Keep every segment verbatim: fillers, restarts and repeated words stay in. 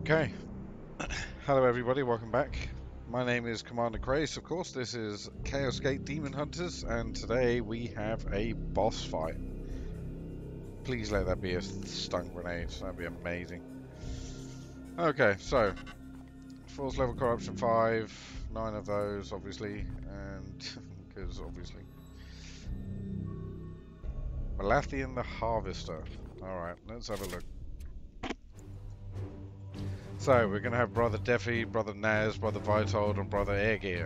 Okay. Hello everybody, welcome back. My name is Commander Kraise, of course. This is Chaos Gate Daemonhunters, and today we have a boss fight. Please let that be a stun grenade, that'd be amazing. Okay, so Force level corruption five, nine of those obviously, and because obviously. Malathian the Harvester. Alright, let's have a look. So, we're going to have Brother Defi, Brother Naz, Brother Vitold, and Brother Airgear.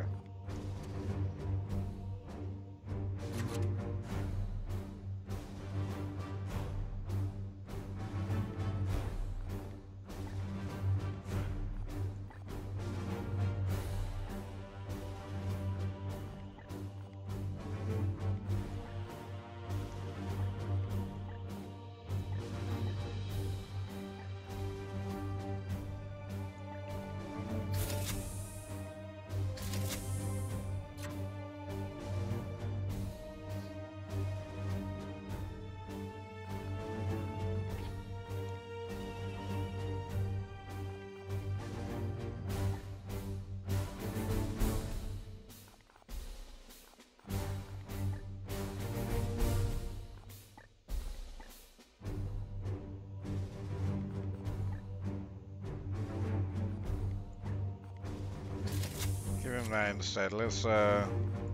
Give him that instead. Let's uh,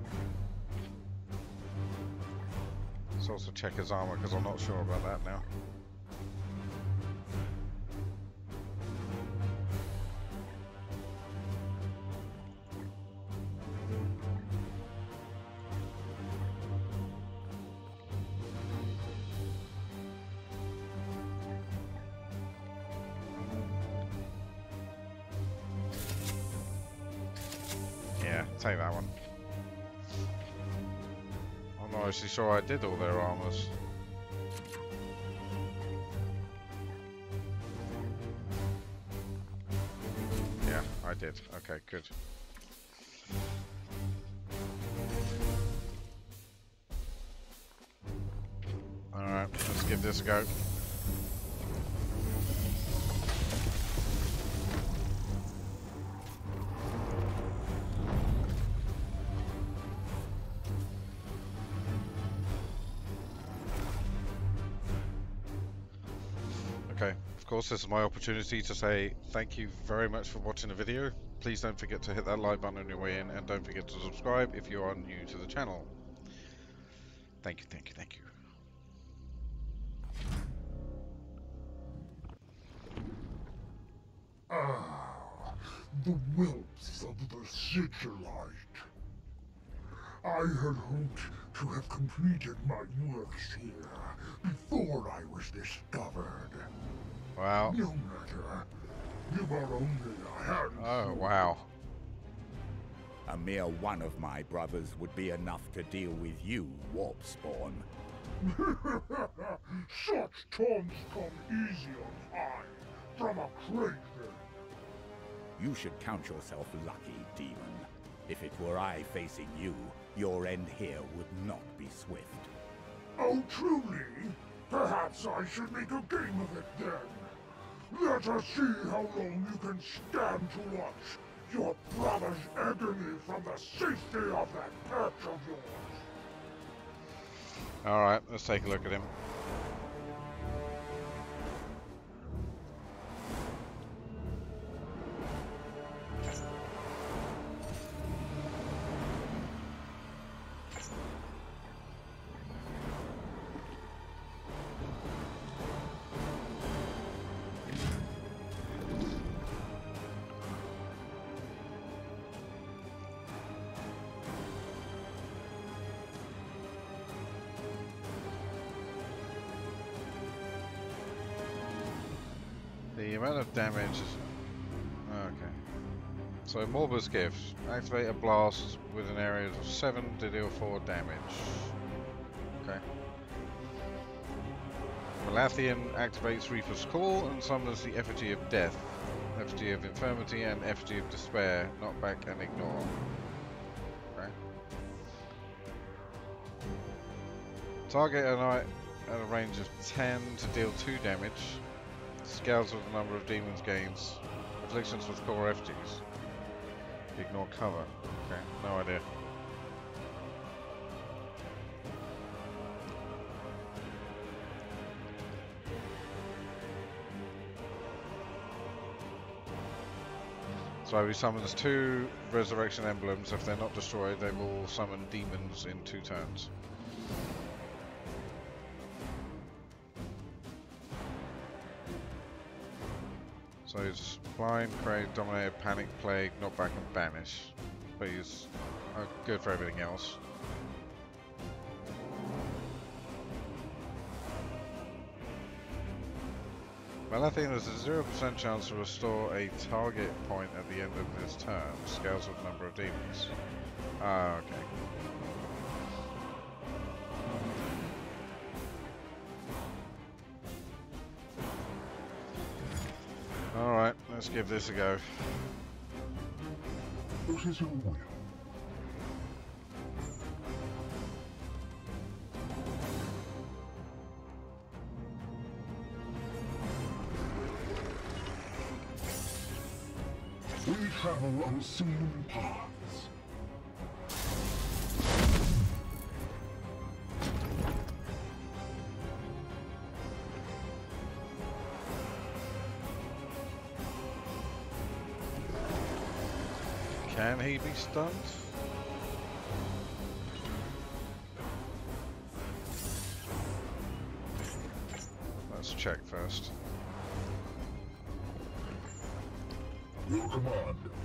let's also check his armor because I'm not sure about that now. Yeah, take that one. I'm not actually sure I did all their armors. Yeah, I did. Okay, good. Alright, let's give this a go. Okay, of course this is my opportunity to say thank you very much for watching the video. Please don't forget to hit that like button on your way in, and don't forget to subscribe if you are new to the channel. Thank you, thank you, thank you. Ah, the whelps of the sigillite. I had hoped to have completed my works here before I was discovered. Wow. No matter. You are only a handful. Oh, wow. A mere one of my brothers would be enough to deal with you, warp spawn. Such taunts come easy on high from a Kraise. You should count yourself lucky, demon. If it were I facing you, your end here would not be swift. Oh, truly? Perhaps I should make a game of it then. Let us see how long you can stand to watch your brother's agony from the safety of that perch of yours. Alright, let's take a look at him. The amount of damage is... okay. So, Morba's Gift. Activate a blast with an area of seven to deal four damage. Okay. Malathian activates Reaper's Call and summons the Effigy of Death, Effigy of Infirmity, and Effigy of Despair. Knock back and ignore. Okay. Target a knight at a range of ten to deal two damage. Scales with the number of demons gains Afflictions with core refugees. Ignore cover. Okay, no idea. So he summons two resurrection emblems. If they're not destroyed, they will summon demons in two turns. So he's blind, Kraise, dominated, panic, plague, knock back, and banish. But he's uh, good for everything else. Malathian has a zero percent chance to restore a target point at the end of his turn. Scales with the number of demons. Ah, okay. Alright, let's give this a go. What is your will? We travel unseen paths. Can he be stunned? Let's check first. Your command.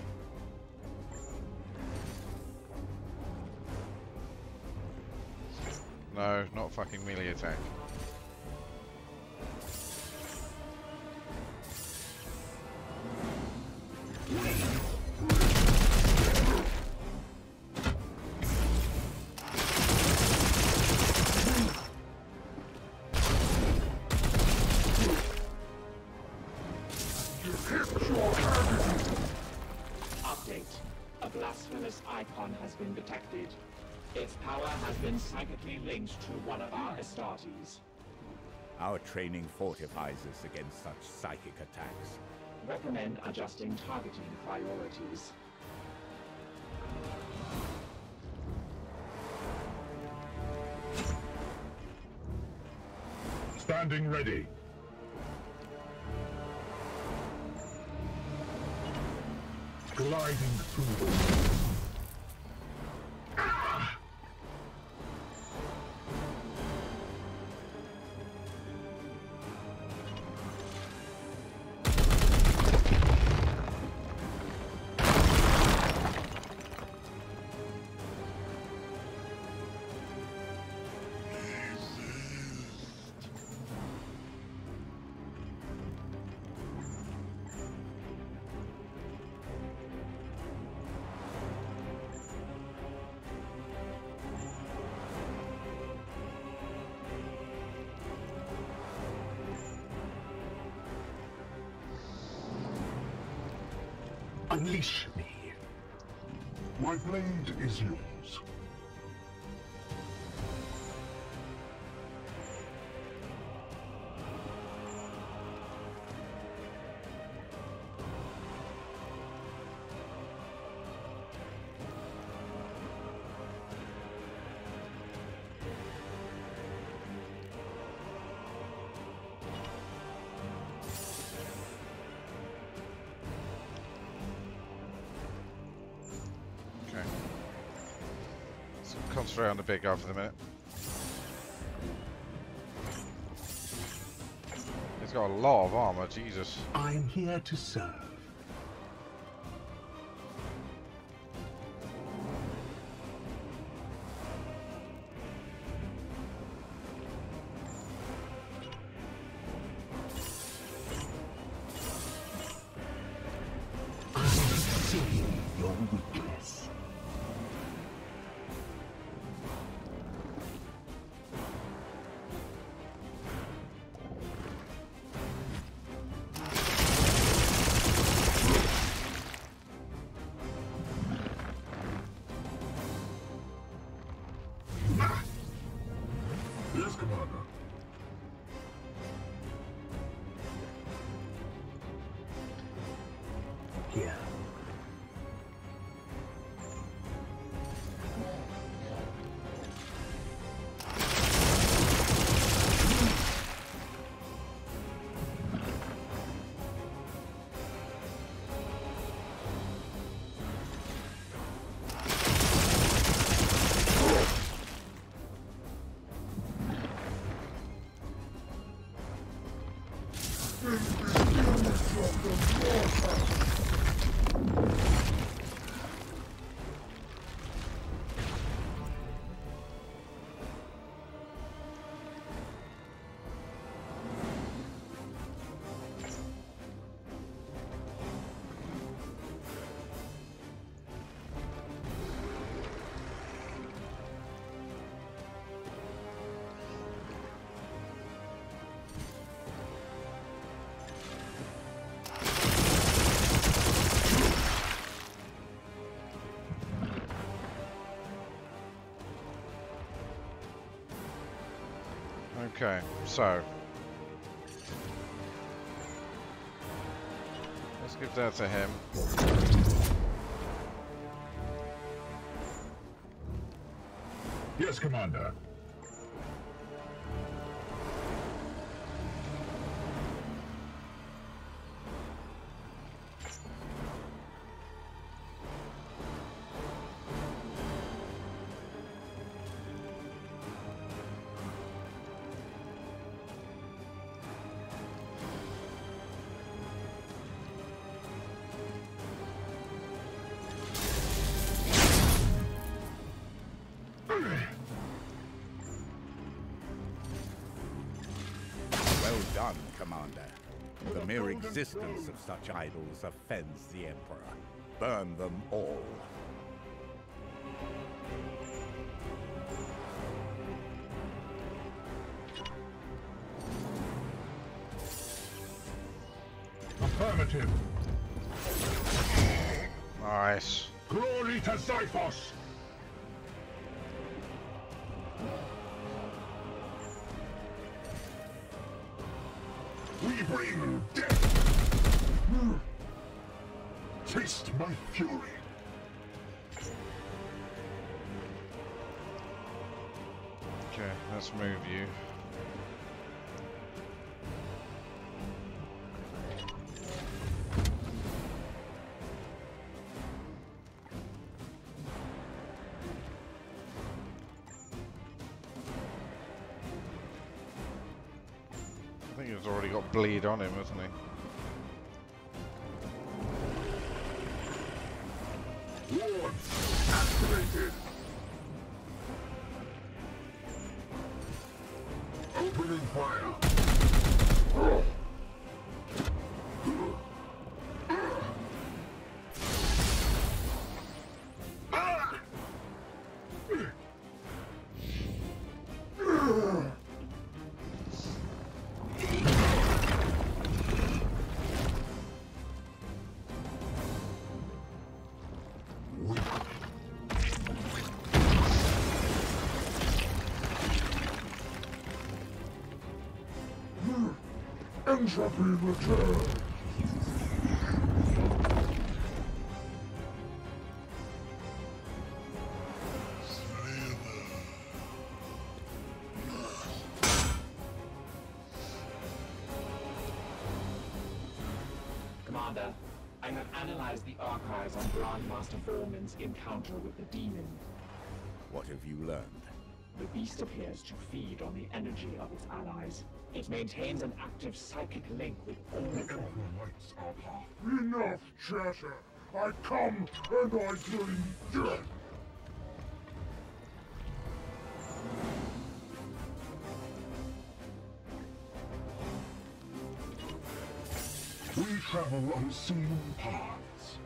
No, not fucking melee attack. Has been detected. Its power has been psychically linked to one of our Astartes. Our training fortifies us against such psychic attacks. Recommend adjusting targeting priorities. Standing ready. Gliding through them. Unleash me. My blade is yours. Concentrate on the big guy for the minute. He's got a lot of armor, Jesus. I'm here to serve. I see your weakness. Yes, Commander. here. Okay, so let's give that to him. Yes, Commander. Well done, Commander. The mere existence of such idols offends the Emperor. Burn them all. Affirmative. Nice. Glory to Xiphos! We bring death! Taste my fury! Okay, let's move you. I think he's already got bleed on him, hasn't he? Ward activated! Opening fire! Entropy return! Commander, I have analyzed the archives on Grandmaster Foreman's encounter with the demon. What have you learned? The beast appears to feed on the energy of its allies. It maintains an active psychic link with all The of them. Emperor lights our path. Enough chatter! I come and I bring death! We travel unseen paths.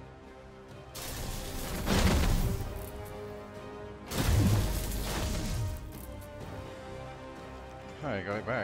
Hey, got it back.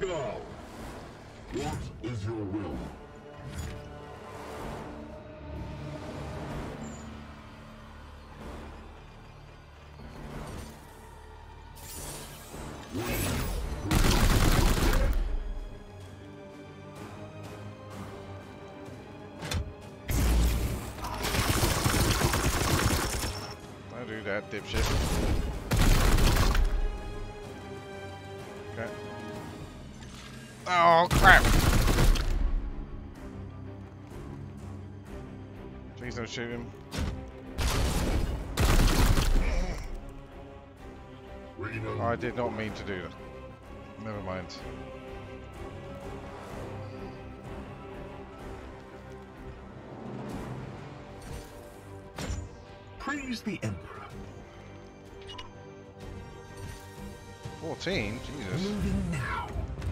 Go. What is your will? Don't do that, dipshit. Okay. Oh crap! Please don't shoot him. Oh, I did not mean to do that. Never mind. Praise the Emperor. fourteen? Jesus. Moving now.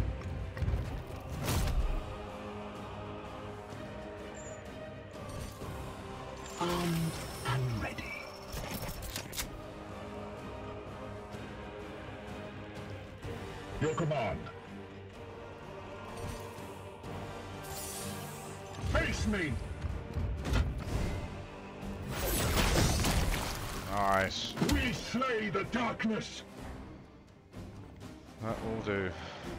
Armed and ready. Your command. Face me! Nice. We slay the darkness! That will do.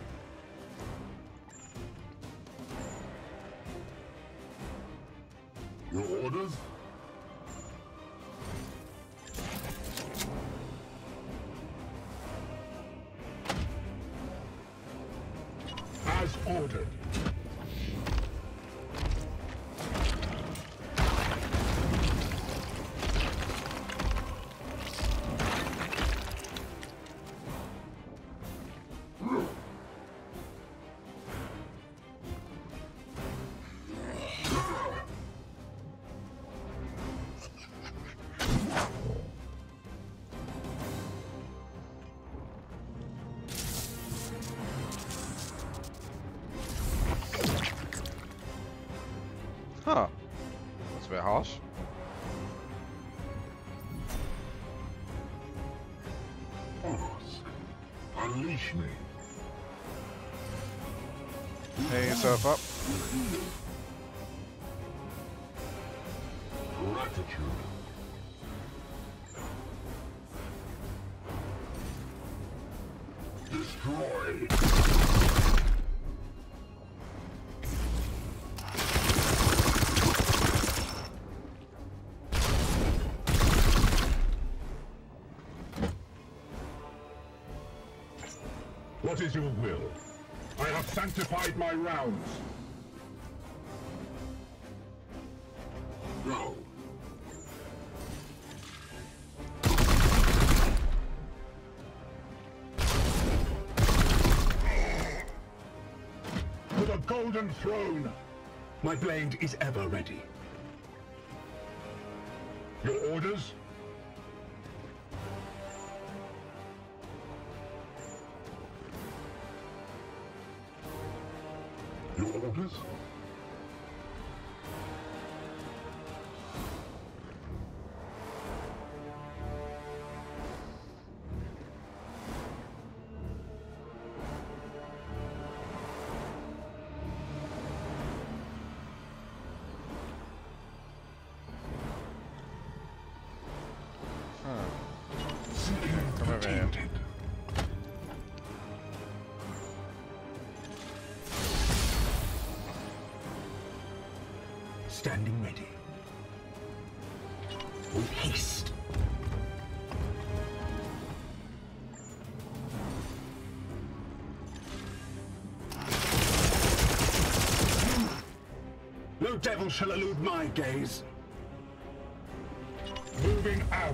Your orders? As ordered. Huh. That's a bit harsh. Ask. Unleash me. Clear yourself up. Gratitude. Destroy. What is your will? I have sanctified my rounds. Go. To the golden throne! My blade is ever ready. Your orders? Your orders? Come over here. Standing ready. With haste. No devil shall elude my gaze. Moving out.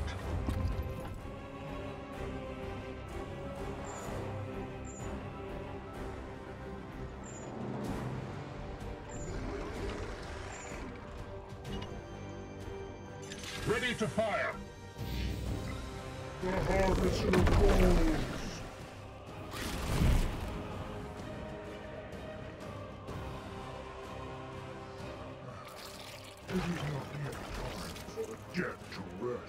Ready to fire. The harvester calls. It is not yet time for the dead to rest.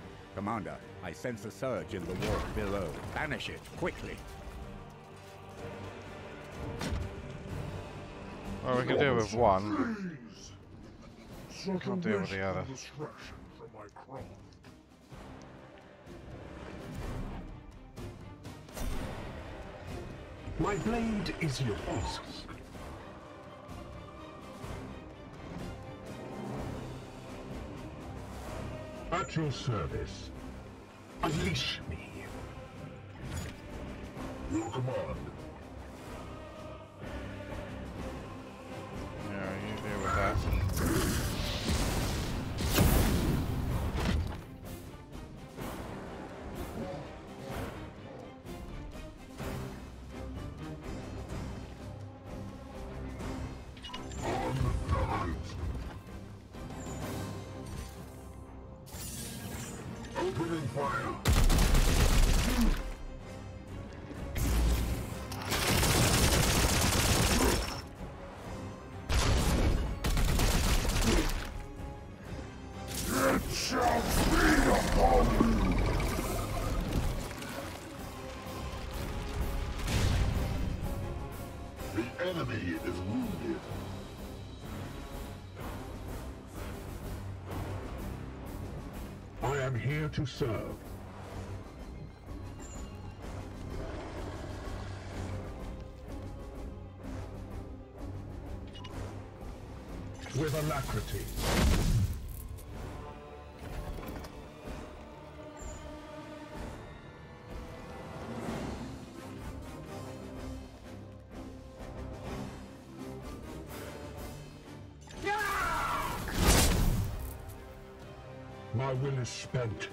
Commander, I sense a surge in the wall below. Banish it, quickly. Well, we can deal with one. Please. Can't deal with the other. Discretion from my craft. My blade is yours. At your service. Unleash me. Your command. Yeah, you deal with that. Opening fire. It shall feed upon you. The enemy is wounded. I am here to serve. With alacrity. My will is spent.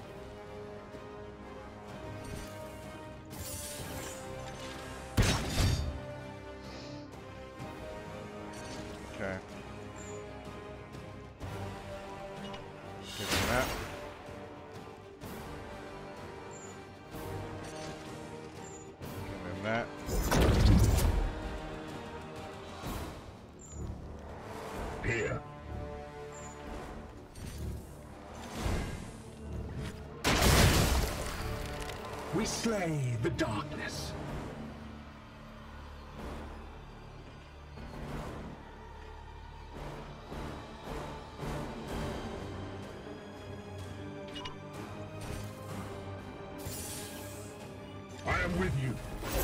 Okay. Give him that. Give him that. Here. We slay the darkness. I am with you.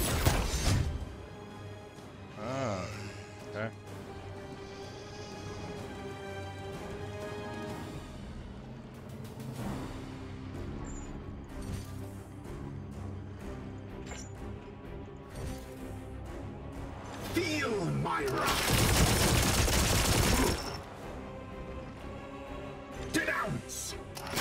Ah, okay. Feel my wrath. Denounce.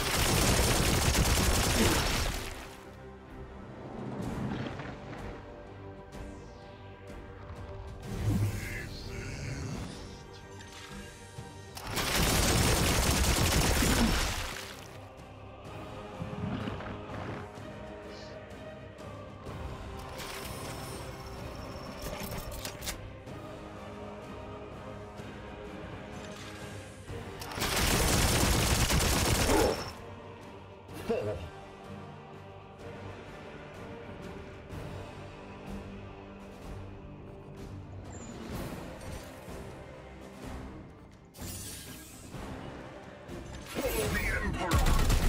Fall. For the Emperor.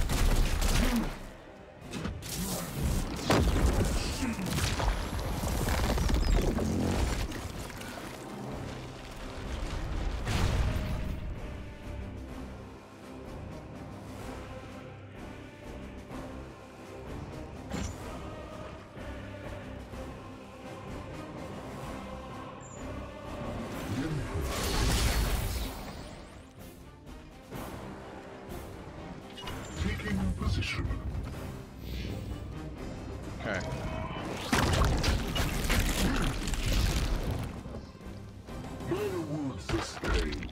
Taking position. Okay. My would sustain.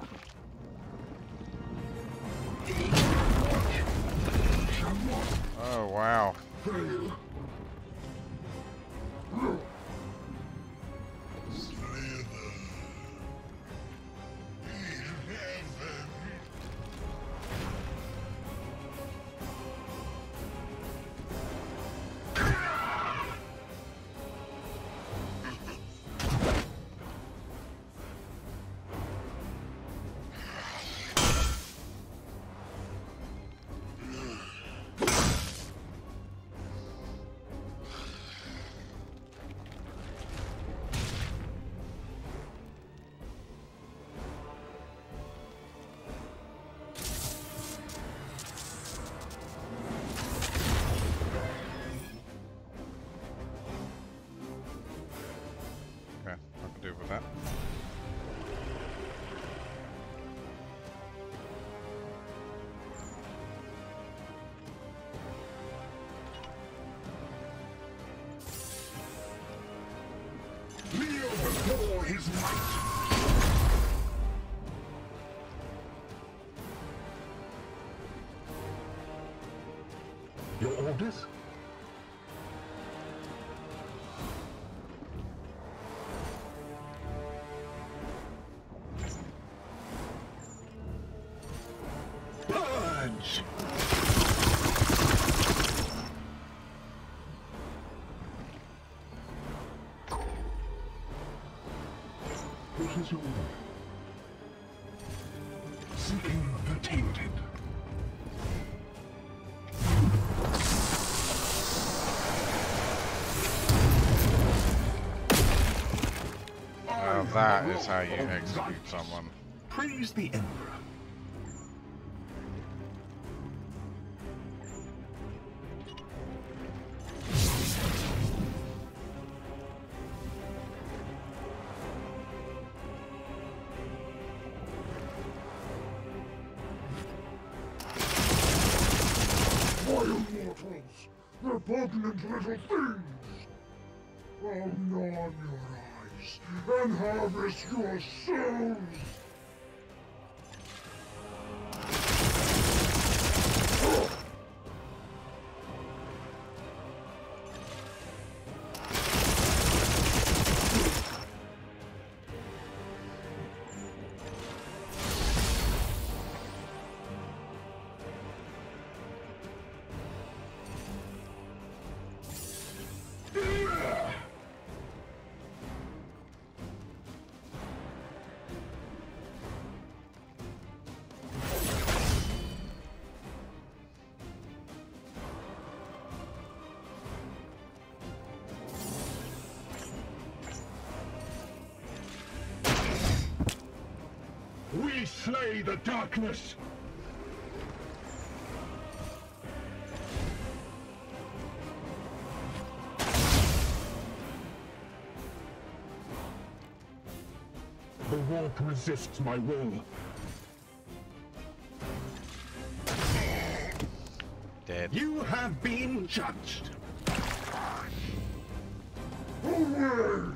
Shall not Oh, wow. fail. with that. Kneel before his might. Your orders? Purge! What is your order? Seeking the tainted. Now that is how you execute someone. Praise the Emperor. Vile mortals! Repugnant little things! I'll gnaw on your eyes and harvest your souls! We slay the darkness! The warp resists my will. Dead. You have been judged. Away!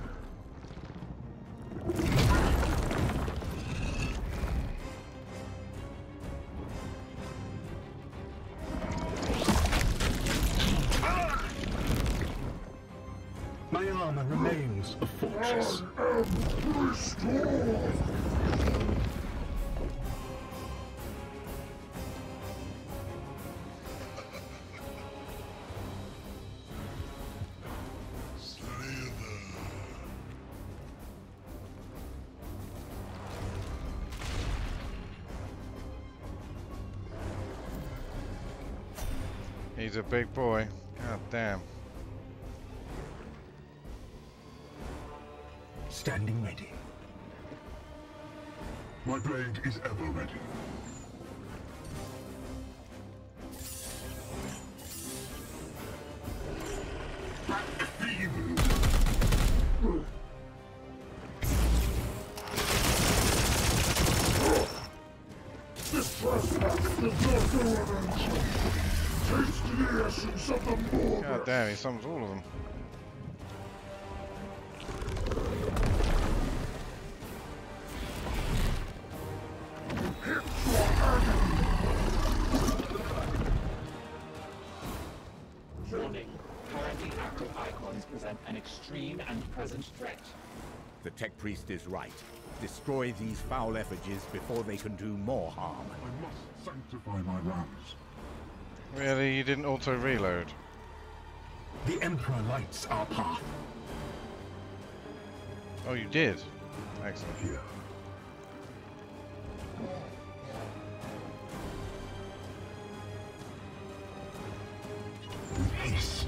My armor remains a fortress. I am restored! He's a big boy. God damn. Standing ready. My blade is ever ready. Black Fiend! This trespass does not go unanswered. Taste the essence of the Morgus. God damn, he summons all of them. Warning. Currently active icons present an extreme and present threat. The Tech Priest is right. Destroy these foul effigies before they can do more harm. I must sanctify my lands. Really? You didn't auto-reload? The Emperor lights our path. Oh, you did? Excellent. Here. Haste.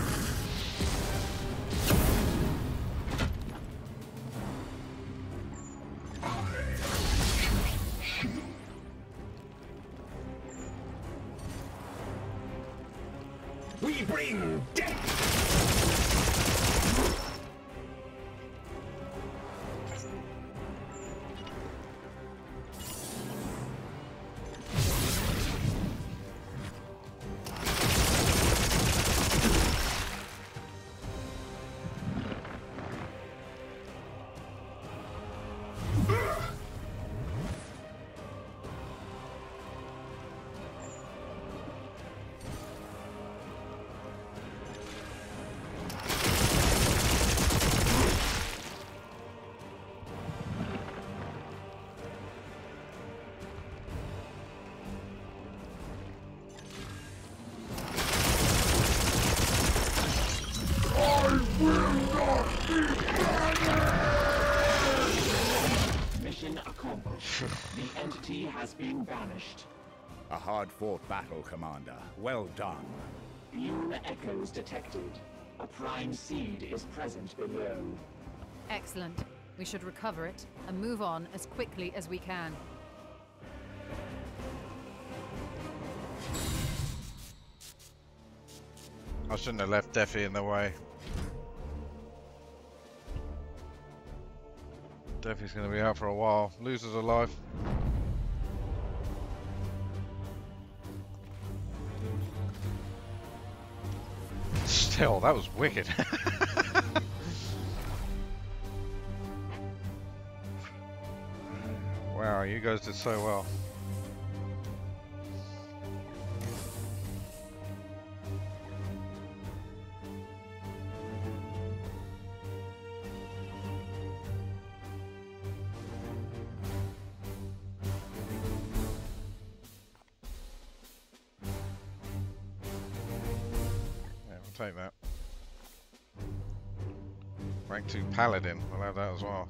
We bring death! Mission accomplished. The entity has been banished. A hard-fought battle, Commander. Well done. Fume echoes detected. A prime seed is present below. Excellent. We should recover it and move on as quickly as we can. I shouldn't have left Defi in the way. Defi's going to be out for a while. Losers alive. Still, that was wicked. Wow, you guys did so well. Take that. Rank two Paladin, we'll have that as well.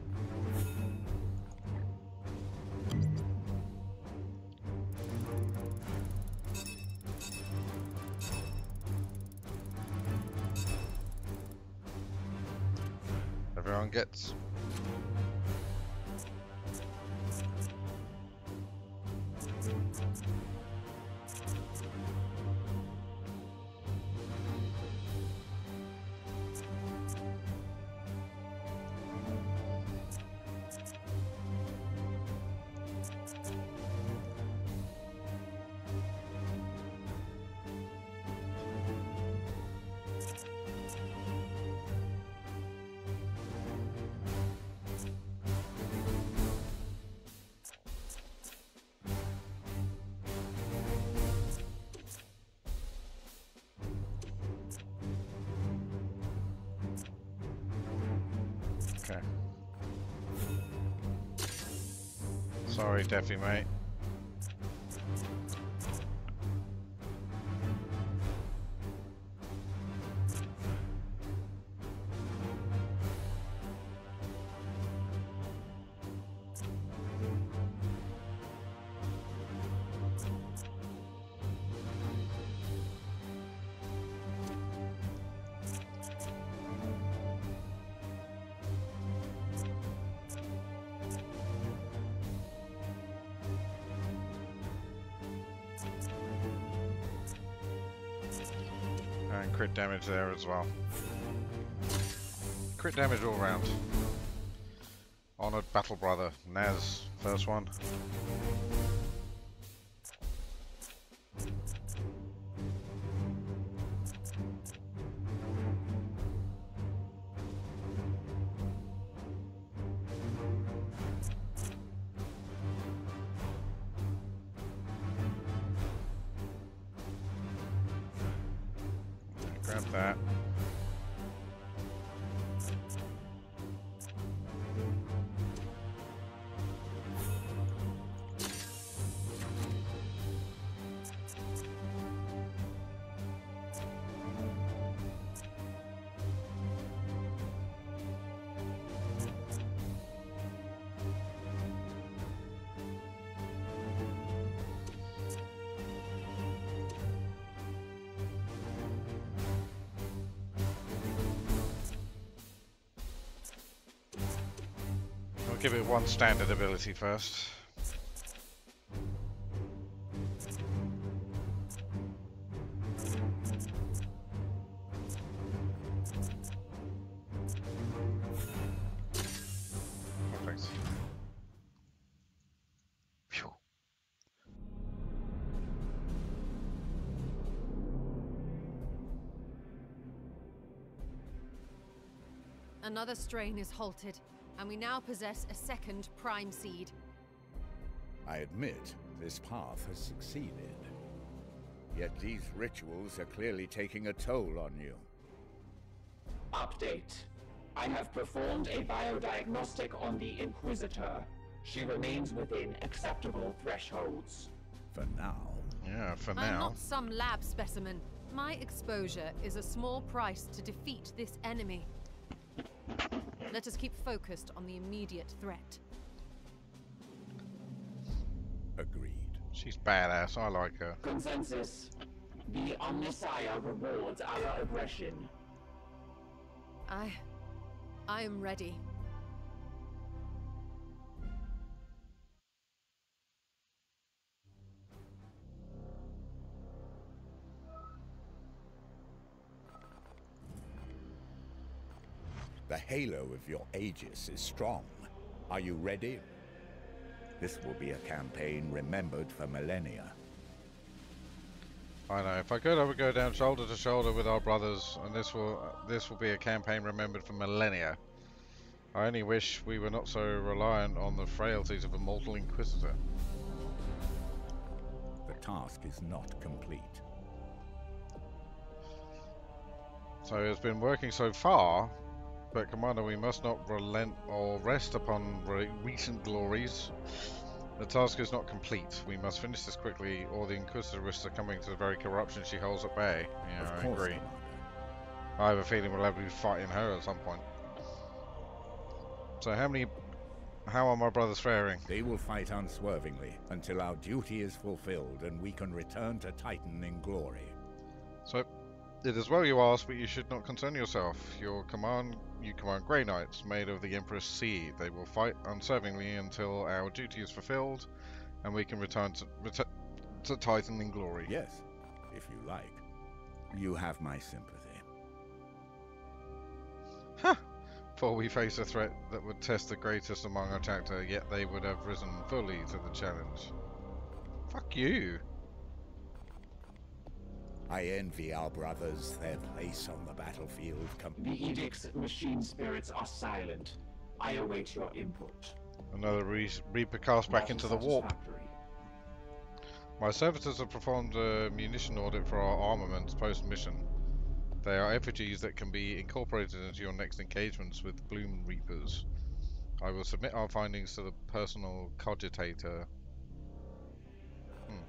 Everyone gets. Okay. Sorry, Defi, mate. And crit damage there as well. Crit damage all round. Honored Battle Brother, Naz, first one. Grab that. Give it one standard ability first. Perfect. Phew. Another strain is halted, and we now possess a second prime seed. I admit, this path has succeeded. Yet these rituals are clearly taking a toll on you. Update. I have performed a biodiagnostic on the Inquisitor. She remains within acceptable thresholds. For now. Yeah, for I'm now. not some lab specimen. My exposure is a small price to defeat this enemy. Let us keep focused on the immediate threat. Agreed. She's badass. I like her. Consensus. The Omnissiah rewards our aggression. I... I am ready. The halo of your Aegis is strong. Are you ready? This will be a campaign remembered for millennia. I know. If I could, I would go down shoulder to shoulder with our brothers, and this will this will be a campaign remembered for millennia. I only wish we were not so reliant on the frailties of a mortal Inquisitor. The task is not complete. So it's been working so far, but Commander, we must not relent or rest upon re recent glories. The task is not complete. We must finish this quickly, or the Inquisitor risks succumbing to the very corruption she holds at bay. Yeah, Of I course, agree. Commander. I have a feeling we'll have to be fighting her at some point. So how many... How are my brothers faring? They will fight unswervingly until our duty is fulfilled and we can return to Titan in glory. So, it is well you ask, but you should not concern yourself. Your command... You command Grey Knights, made of the Emperor's seed. They will fight unswervingly until our duty is fulfilled, and we can return to, ret to Titan in glory. Yes, if you like. You have my sympathy. Huh! For we face a threat that would test the greatest among our chapter, yet they would have risen fully to the challenge. Fuck you! I envy our brothers their place on the battlefield. Com The Edict's machine spirits are silent. I await your input. Another re Reaper cast back into the warp. My servitors have performed a munition audit for our armaments post-mission. They are effigies that can be incorporated into your next engagements with Bloom Reapers. I will submit our findings to the personal cogitator. Hmm.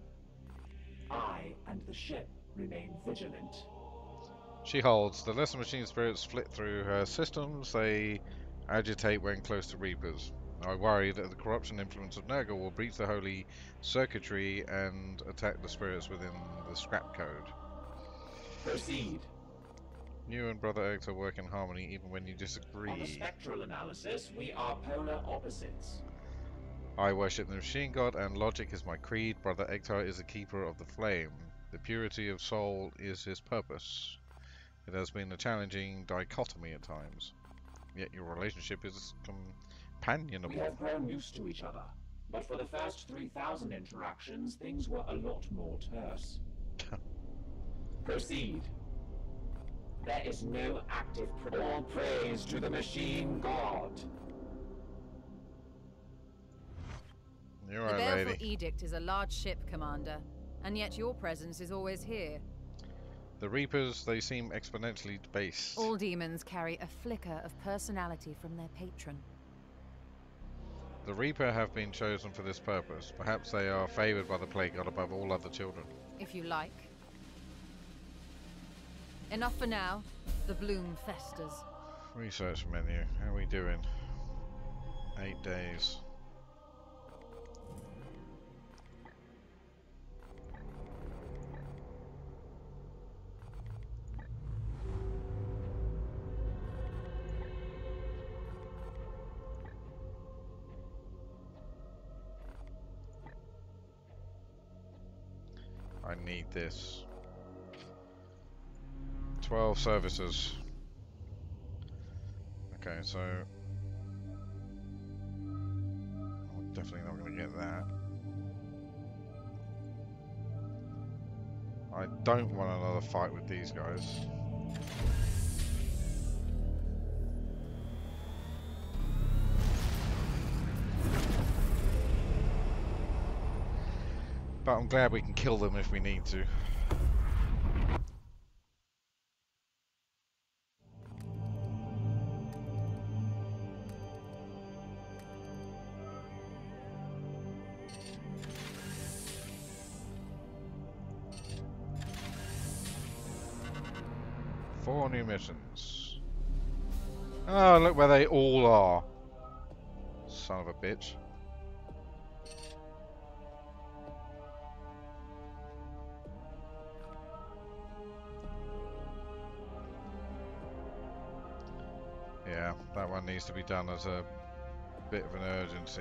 I and the ship remain vigilant. She holds. The lesser machine spirits flit through her systems. They agitate when close to Reapers. I worry that the corruption influence of Nurgle will breach the holy circuitry and attack the spirits within the scrap code. Proceed. You and Brother Egg work in harmony even when you disagree. On the spectral analysis, we are polar opposites. I worship the machine god, and logic is my creed. Brother Egtar is a keeper of the flame. The purity of soul is his purpose. It has been a challenging dichotomy at times, yet your relationship is companionable. We have grown used to each other, but for the first three thousand interactions, things were a lot more terse. Proceed. There is no active pr- All praise to the machine god. You're The right, Baleful lady. Edict is a large ship, Commander, and yet your presence is always here. The Reapers, they seem exponentially based. All demons carry a flicker of personality from their patron. The Reaper have been chosen for this purpose. Perhaps they are favored by the Plague God above all other children. If you like. Enough for now. The bloom festers. Research menu. How are we doing? Eight days. I need this. twelve services. Okay, so I'm definitely not going to get that. I don't want another fight with these guys. But I'm glad we can kill them if we need to. Four new missions. Oh, look where they all are. Son of a bitch. Yeah, that one needs to be done as a bit of an urgency.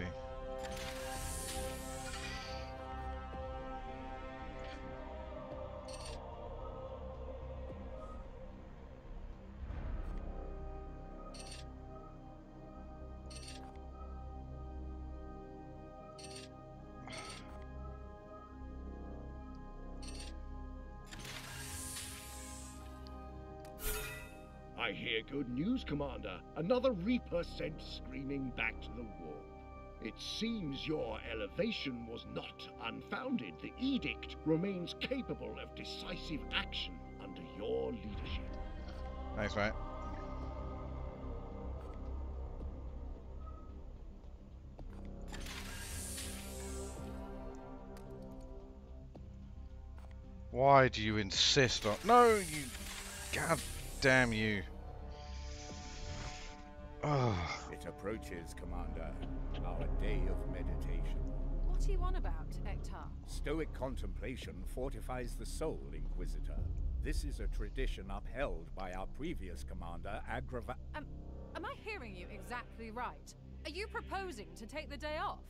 I hear good news, Commander. Another Reaper sent screaming back to the warp. It seems your elevation was not unfounded. The edict remains capable of decisive action under your leadership. Thanks, mate. Why do you insist on... No, you... God damn you. Oh. It approaches, Commander. Our day of meditation. What are you on about, Ektar? Stoic contemplation fortifies the soul, Inquisitor. This is a tradition upheld by our previous commander, Agrava... Um, am I hearing you exactly right? Are you proposing to take the day off?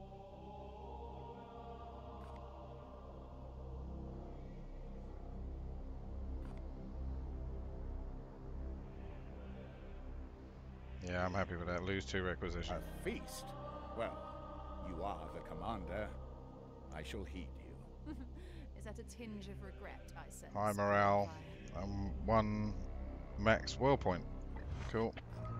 Yeah, I'm happy with that. Lose two requisition. A feast? Well, you are the commander. I shall heed you. Is that a tinge of regret, I sense? High morale. Um, one max world point. Cool.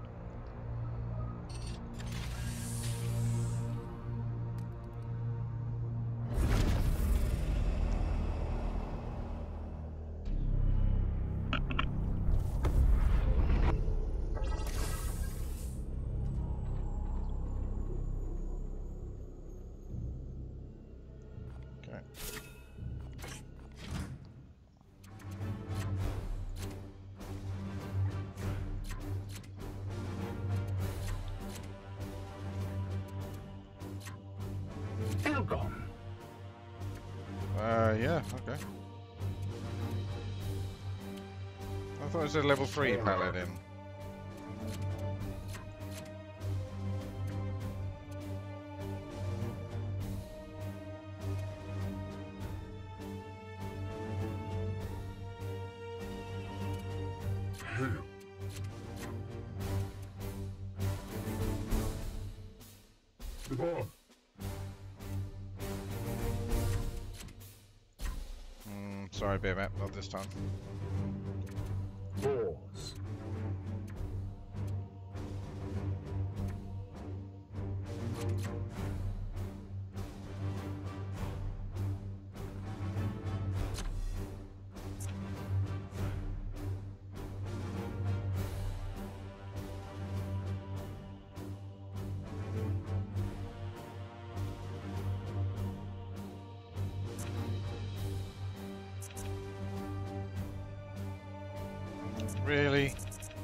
Uh, yeah, okay. I thought it was a level three paladin. Mm, sorry, bear map, not this time. Pause. Really?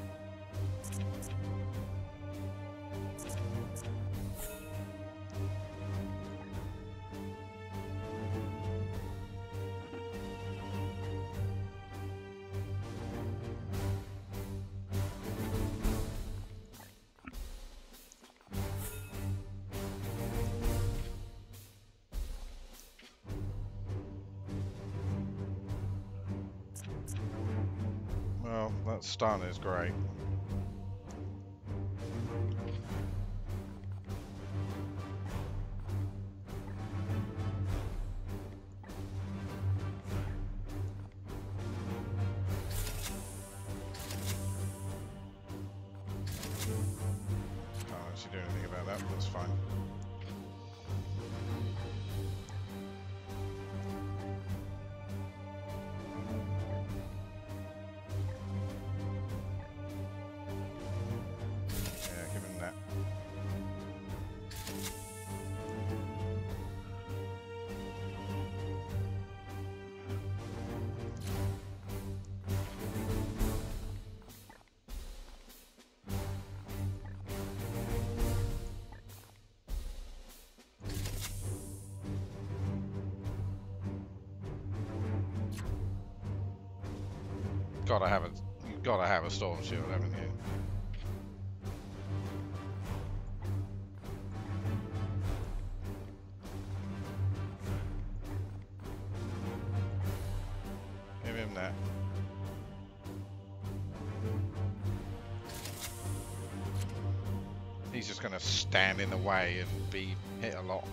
Well, that stun is great. Can't actually do anything about that, but that's fine. Gotta have a, you've gotta have a storm shield, haven't you? Give him that. He's just gonna stand in the way and be hit a lot.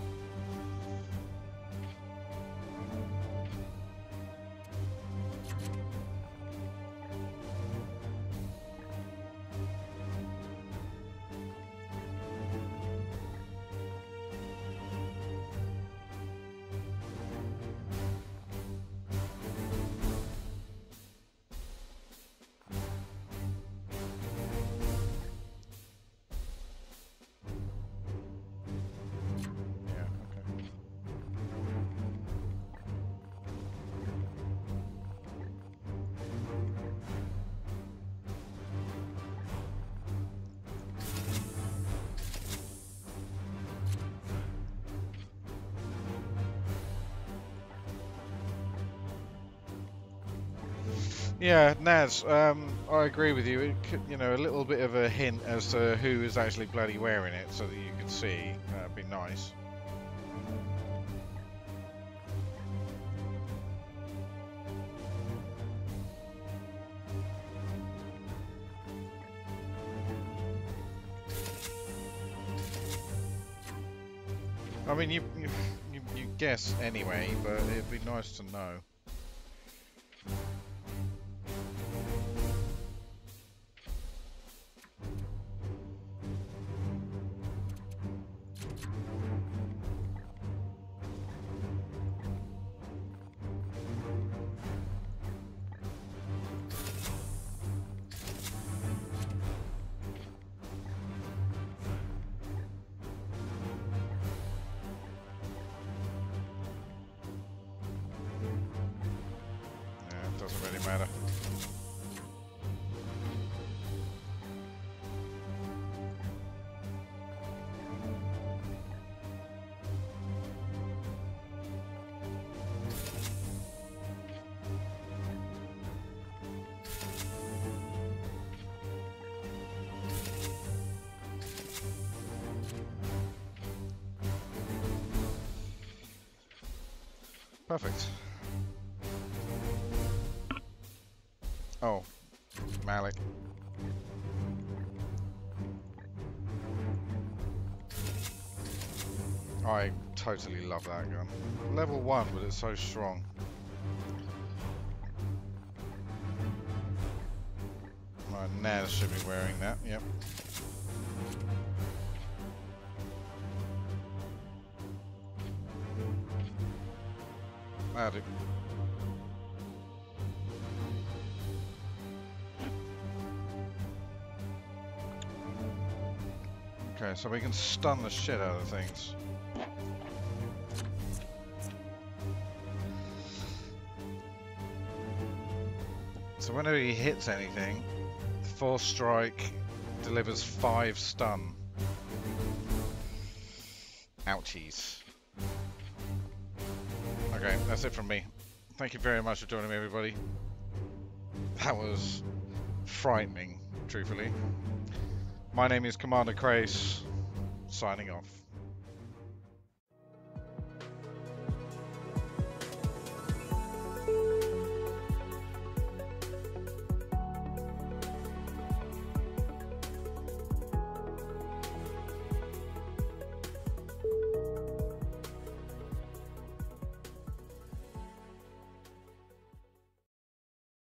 Yeah, Naz, um, I agree with you. It could, you know, a little bit of a hint as to who is actually bloody wearing it, so that you could see. That'd be nice. I mean, you you, you you guess anyway, but it'd be nice to know. Doesn't really matter. Perfect. Oh, Malik. I totally love that gun. Level one, but it's so strong. Right, Naz should be wearing that, yep. That'll do. Okay, so we can stun the shit out of things. So whenever he hits anything, Force Strike delivers five stun. Ouchies. Okay, that's it from me. Thank you very much for joining me, everybody. That was frightening, truthfully. My name is Commander Kraise, signing off.